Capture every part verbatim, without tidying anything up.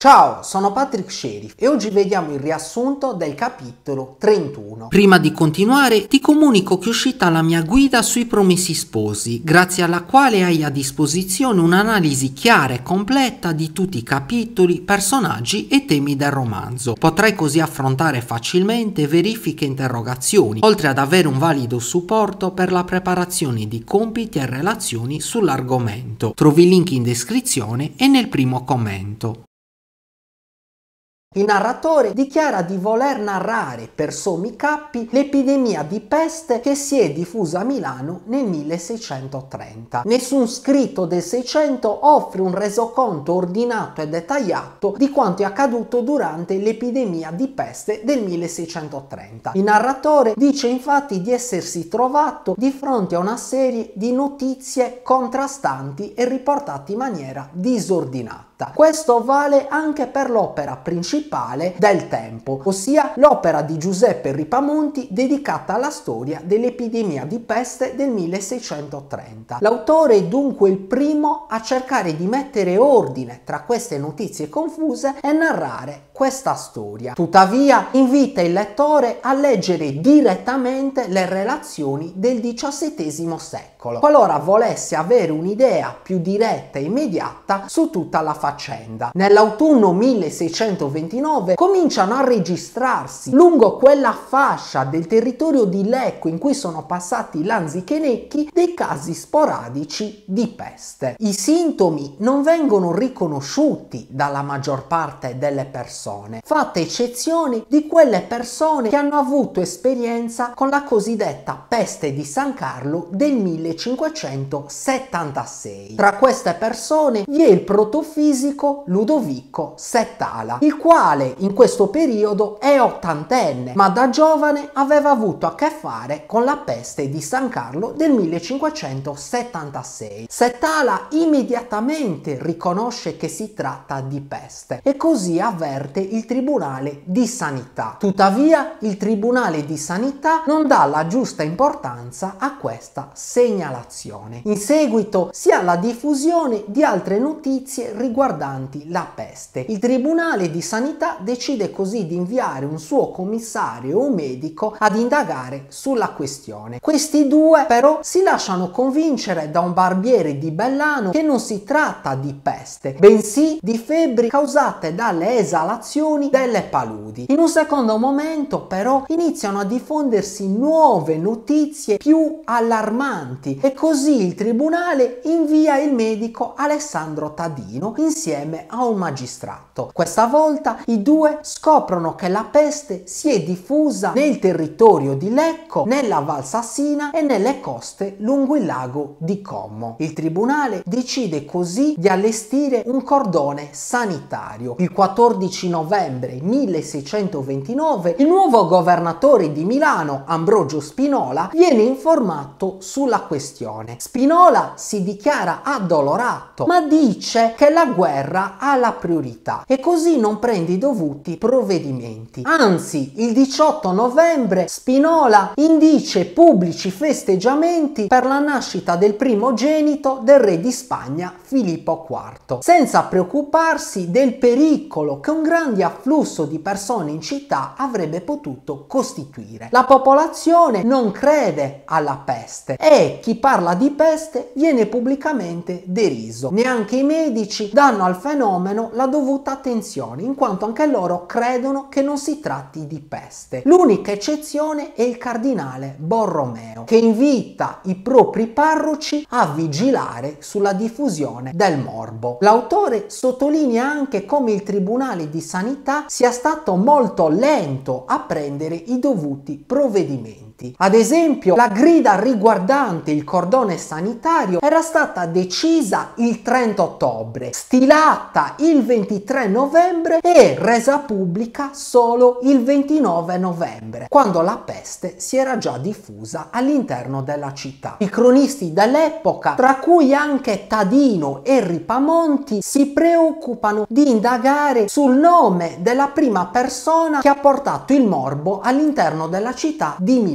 Ciao, sono Patrick Sheriff e oggi vediamo il riassunto del capitolo trentuno. Prima di continuare ti comunico che è uscita la mia guida sui Promessi Sposi, grazie alla quale hai a disposizione un'analisi chiara e completa di tutti i capitoli, personaggi e temi del romanzo. Potrai così affrontare facilmente verifiche e interrogazioni, oltre ad avere un valido supporto per la preparazione di compiti e relazioni sull'argomento. Trovi il link in descrizione e nel primo commento. Il narratore dichiara di voler narrare per sommi cappi l'epidemia di peste che si è diffusa a Milano nel milleseicentotrenta. Nessun scritto del Seicento offre un resoconto ordinato e dettagliato di quanto è accaduto durante l'epidemia di peste del milleseicentotrenta. Il narratore dice infatti di essersi trovato di fronte a una serie di notizie contrastanti e riportate in maniera disordinata. Questo vale anche per l'opera principale del tempo, ossia l'opera di Giuseppe Ripamonti dedicata alla storia dell'epidemia di peste del milleseicentotrenta. L'autore è dunque il primo a cercare di mettere ordine tra queste notizie confuse e narrare questa storia. Tuttavia invita il lettore a leggere direttamente le relazioni del diciassettesimo secolo, qualora volesse avere un'idea più diretta e immediata su tutta la faccenda. Nell'autunno milleseicentoventinove cominciano a registrarsi lungo quella fascia del territorio di Lecco in cui sono passati i lanzichenecchi dei casi sporadici di peste. I sintomi non vengono riconosciuti dalla maggior parte delle persone, fatte eccezione di quelle persone che hanno avuto esperienza con la cosiddetta peste di San Carlo del millecinquecentosettantasei. Tra queste persone vi è il protofisico Ludovico Settala, il quale in questo periodo è ottantenne, ma da giovane aveva avuto a che fare con la peste di San Carlo del millecinquecentosettantasei. Settala immediatamente riconosce che si tratta di peste e così avverte il Tribunale di Sanità. Tuttavia il Tribunale di Sanità non dà la giusta importanza a questa segnalazione. In seguito si ha la diffusione di altre notizie riguardanti la peste. Il Tribunale di Sanità decide così di inviare un suo commissario o un medico ad indagare sulla questione. Questi due però si lasciano convincere da un barbiere di Bellano che non si tratta di peste, bensì di febbri causate dalle esalazioni delle paludi. In un secondo momento però iniziano a diffondersi nuove notizie più allarmanti e così il tribunale invia il medico Alessandro Tadino insieme a un magistrato. Questa volta i due scoprono che la peste si è diffusa nel territorio di Lecco, nella Val Sassina e nelle coste lungo il lago di Como. Il tribunale decide così di allestire un cordone sanitario. Il quattordici novembre milleseicentoventinove il nuovo governatore di Milano, Ambrogio Spinola, viene informato sulla questione. Spinola si dichiara addolorato, ma dice che la guerra ha la priorità e così non prende i dovuti provvedimenti. Anzi, il diciotto novembre Spinola indice pubblici festeggiamenti per la nascita del primogenito del re di Spagna Filippo quarto, senza preoccuparsi del pericolo che un grande afflusso di persone in città avrebbe potuto costituire. La popolazione non crede alla peste e chi parla di peste viene pubblicamente deriso. Neanche i medici danno al fenomeno la dovuta attenzione, in quanto anche loro credono che non si tratti di peste. L'unica eccezione è il cardinale Borromeo, che invita i propri parroci a vigilare sulla diffusione del morbo. L'autore sottolinea anche come il Tribunale di Sanità sia stato molto lento a prendere i dovuti provvedimenti. Ad esempio, la grida riguardante il cordone sanitario era stata decisa il trenta ottobre, stilata il ventitré novembre e resa pubblica solo il ventinove novembre, quando la peste si era già diffusa all'interno della città. I cronisti dell'epoca, tra cui anche Tadino e Ripamonti, si preoccupano di indagare sul nome della prima persona che ha portato il morbo all'interno della città di Milano.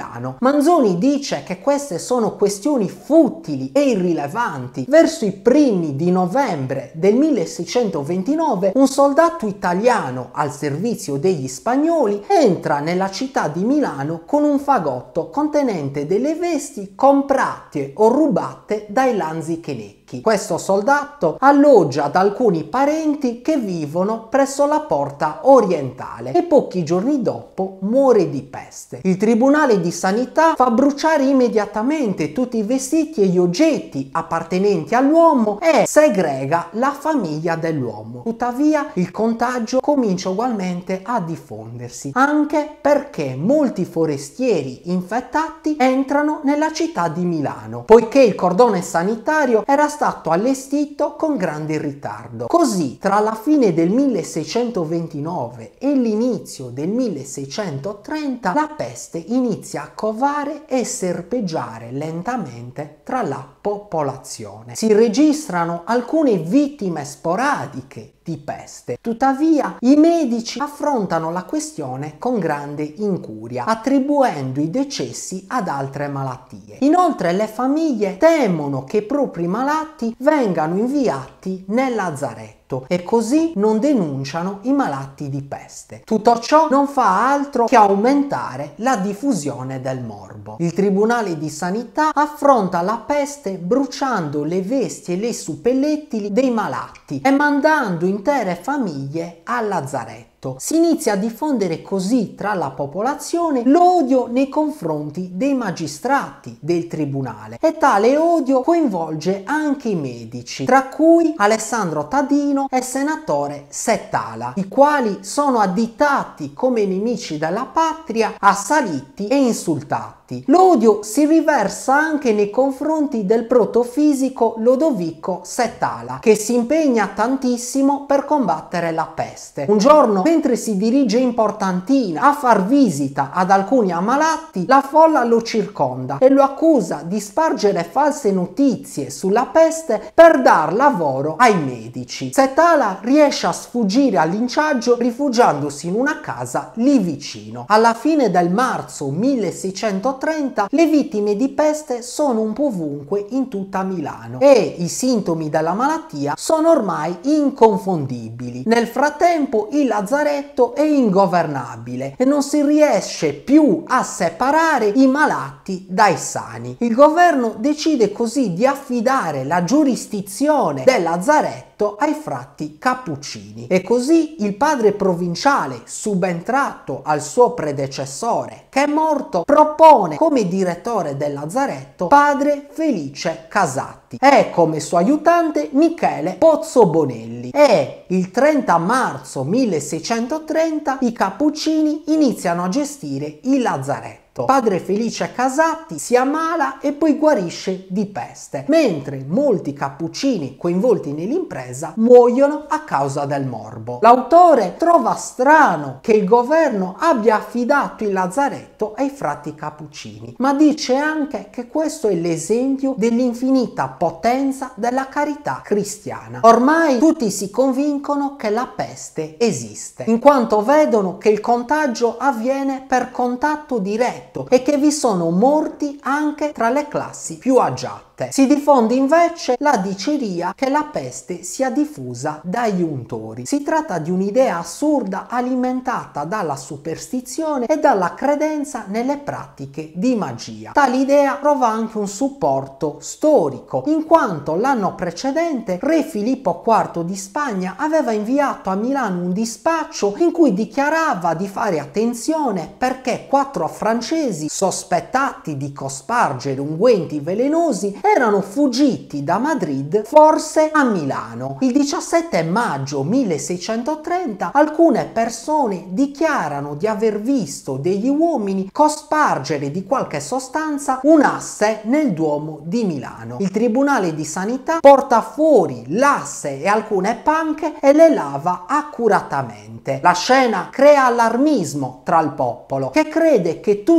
Milano. Manzoni dice che queste sono questioni futili e irrilevanti. Verso i primi di novembre del milleseicentoventinove un soldato italiano al servizio degli spagnoli entra nella città di Milano con un fagotto contenente delle vesti comprate o rubate dai lanzichenecchi. Questo soldato alloggia ad alcuni parenti che vivono presso la porta orientale e pochi giorni dopo muore di peste. Il Tribunale di Sanità fa bruciare immediatamente tutti i vestiti e gli oggetti appartenenti all'uomo e segrega la famiglia dell'uomo. Tuttavia il contagio comincia ugualmente a diffondersi, anche perché molti forestieri infettati entrano nella città di Milano, poiché il cordone sanitario era stato stato allestito con grande ritardo. Così, tra la fine del milleseicentoventinove e l'inizio del milleseicentotrenta, la peste inizia a covare e serpeggiare lentamente tra la popolazione. Si registrano alcune vittime sporadiche di peste. Tuttavia, i medici affrontano la questione con grande incuria, attribuendo i decessi ad altre malattie. Inoltre, le famiglie temono che i propri malati vengano inviati nel lazzaretto e così non denunciano i malati di peste. Tutto ciò non fa altro che aumentare la diffusione del morbo. Il Tribunale di Sanità affronta la peste bruciando le vesti e le suppellettili dei malati e mandando intere famiglie al lazzaretto. Si inizia a diffondere così tra la popolazione l'odio nei confronti dei magistrati del tribunale e tale odio coinvolge anche i medici, tra cui Alessandro Tadino e senatore Settala, i quali sono additati come nemici della patria, assaliti e insultati. L'odio si riversa anche nei confronti del protofisico Lodovico Settala, che si impegna tantissimo per combattere la peste. Un giorno, mentre si dirige in Portantina a far visita ad alcuni ammalati, la folla lo circonda e lo accusa di spargere false notizie sulla peste per dar lavoro ai medici. Settala riesce a sfuggire al linciaggio rifugiandosi in una casa lì vicino. Alla fine del marzo milleseicentotrenta le vittime di peste sono un po' ovunque in tutta Milano e i sintomi della malattia sono ormai inconfondibili. Nel frattempo il lazzaretto è ingovernabile e non si riesce più a separare i malati dai sani. Il governo decide così di affidare la giurisdizione del lazzaretto ai frati cappuccini e così il padre provinciale, subentrato al suo predecessore che è morto, propone come direttore del lazzaretto padre Felice Casatti e come suo aiutante Michele Pozzobonelli. E il trenta marzo milleseicentotrenta i cappuccini iniziano a gestire il lazzaretto. Padre Felice Casatti si ammala e poi guarisce di peste, mentre molti cappuccini coinvolti nell'impresa muoiono a causa del morbo. L'autore trova strano che il governo abbia affidato il lazzaretto ai frati cappuccini, ma dice anche che questo è l'esempio dell'infinita potenza della carità cristiana. Ormai tutti si convincono che la peste esiste, in quanto vedono che il contagio avviene per contatto diretto e che vi sono morti anche tra le classi più agiate. Si diffonde invece la diceria che la peste sia diffusa dagli untori. Si tratta di un'idea assurda alimentata dalla superstizione e dalla credenza nelle pratiche di magia. Tale idea trova anche un supporto storico, in quanto l'anno precedente re Filippo quarto di Spagna aveva inviato a Milano un dispaccio in cui dichiarava di fare attenzione perché quattro francesi sospettati di cospargere unguenti velenosi erano fuggiti da Madrid forse a Milano. Il diciassette maggio milleseicentotrenta alcune persone dichiarano di aver visto degli uomini cospargere di qualche sostanza un asse nel Duomo di Milano. Il Tribunale di Sanità porta fuori l'asse e alcune panche e le lava accuratamente. La scena crea allarmismo tra il popolo, che crede che tutti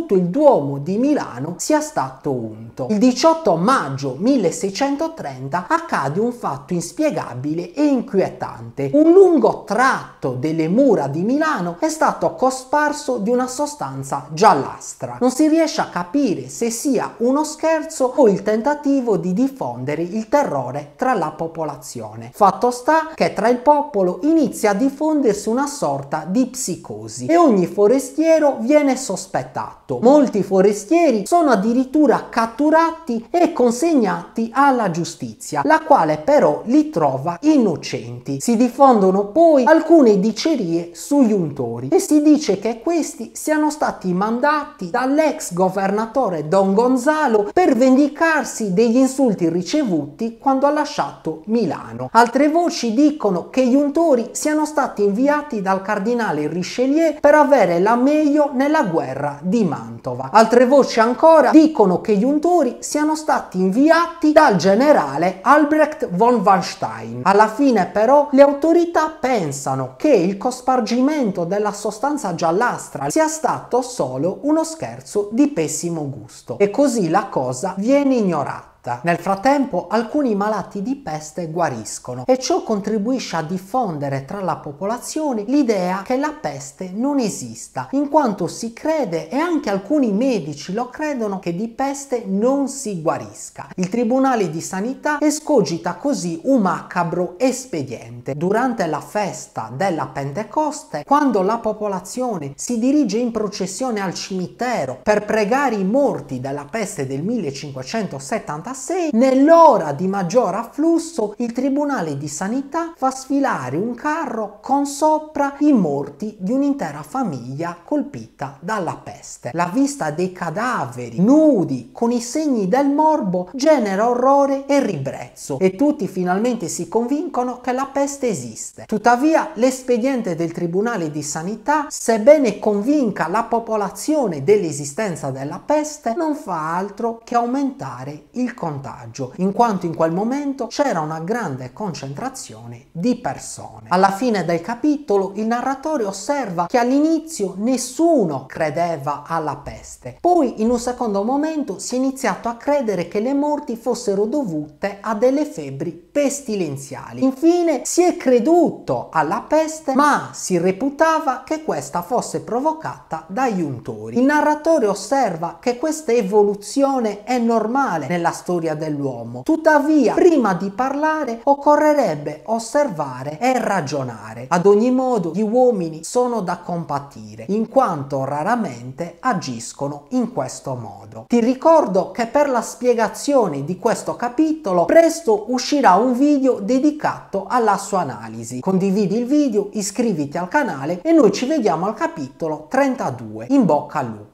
tutto il Duomo di Milano sia stato unto. Il diciotto maggio milleseicentotrenta accade un fatto inspiegabile e inquietante. Un lungo tratto delle mura di Milano è stato cosparso di una sostanza giallastra. Non si riesce a capire se sia uno scherzo o il tentativo di diffondere il terrore tra la popolazione. Fatto sta che tra il popolo inizia a diffondersi una sorta di psicosi e ogni forestiero viene sospettato. Molti forestieri sono addirittura catturati e consegnati alla giustizia, la quale però li trova innocenti. Si diffondono poi alcune dicerie sugli untori e si dice che questi siano stati mandati dall'ex governatore Don Gonzalo per vendicarsi degli insulti ricevuti quando ha lasciato Milano. Altre voci dicono che gli untori siano stati inviati dal cardinale Richelieu per avere la meglio nella guerra di Mantova. Altre voci ancora dicono che gli untori siano stati inviati dal generale Albrecht von Wallenstein. Alla fine però le autorità pensano che il cospargimento della sostanza giallastra sia stato solo uno scherzo di pessimo gusto e così la cosa viene ignorata. Nel frattempo alcuni malati di peste guariscono e ciò contribuisce a diffondere tra la popolazione l'idea che la peste non esista, in quanto si crede, e anche alcuni medici lo credono, che di peste non si guarisca. Il Tribunale di Sanità escogita così un macabro espediente. Durante la festa della Pentecoste, quando la popolazione si dirige in processione al cimitero per pregare i morti della peste del millecinquecentosettantasei, nell'ora di maggior afflusso il Tribunale di Sanità fa sfilare un carro con sopra i morti di un'intera famiglia colpita dalla peste. La vista dei cadaveri nudi con i segni del morbo genera orrore e ribrezzo e tutti finalmente si convincono che la peste esiste. Tuttavia l'espediente del Tribunale di Sanità, sebbene convinca la popolazione dell'esistenza della peste, non fa altro che aumentare il contagio, in quanto in quel momento c'era una grande concentrazione di persone. Alla fine del capitolo il narratore osserva che all'inizio nessuno credeva alla peste, poi in un secondo momento si è iniziato a credere che le morti fossero dovute a delle febbri pestilenziali. Infine si è creduto alla peste, ma si reputava che questa fosse provocata dagli untori. Il narratore osserva che questa evoluzione è normale nella storia dell'uomo. Tuttavia, prima di parlare occorrerebbe osservare e ragionare. Ad ogni modo, gli uomini sono da compatire, in quanto raramente agiscono in questo modo. Ti ricordo che per la spiegazione di questo capitolo presto uscirà un video dedicato alla sua analisi. Condividi il video, iscriviti al canale e noi ci vediamo al capitolo trentadue. In bocca al lupo!